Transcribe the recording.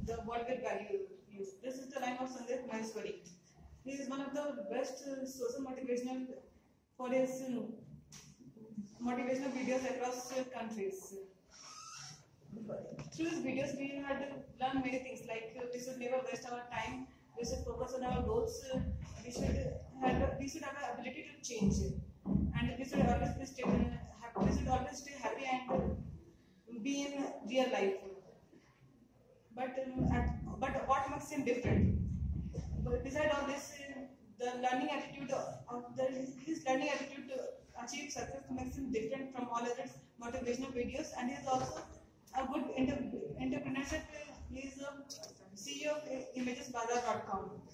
the world will value you. This is the line of Sandeep Maheshwari. He is one of the best social motivational for his motivational videos across countries. Through his videos, we had learned many things like we should never waste our time, we should focus on our goals, we should have an ability to change, and we should always stay happy. We should always stay happy and be in real life. But what makes him different? But beside all this, the learning attitude of his learning attitude to achieve success makes him different from all other motivational videos, and he is also a good entrepreneurship. He is a CEO of imagesbazaar.com.